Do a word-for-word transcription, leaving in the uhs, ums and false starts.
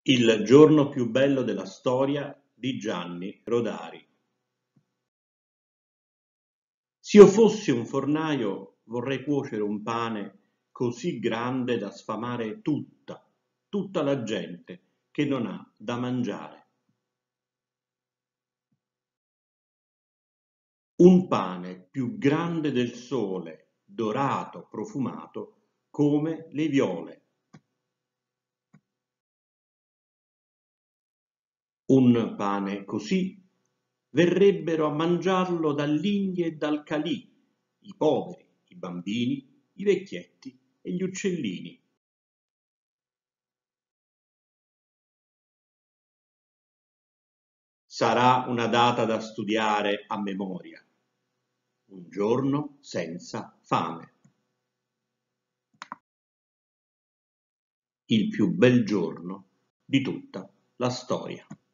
Il giorno più bello della storia di Gianni Rodari. S'io fossi un fornaio vorrei cuocere un pane così grande da sfamare tutta, tutta la gente che non ha da mangiare. Un pane più grande del sole, dorato, profumato, come le viole. Un pane così verrebbero a mangiarlo dall'India e dal Calì, i poveri, i bambini, i vecchietti e gli uccellini. Sarà una data da studiare a memoria. Un giorno senza fame. Il più bel giorno di tutta la storia.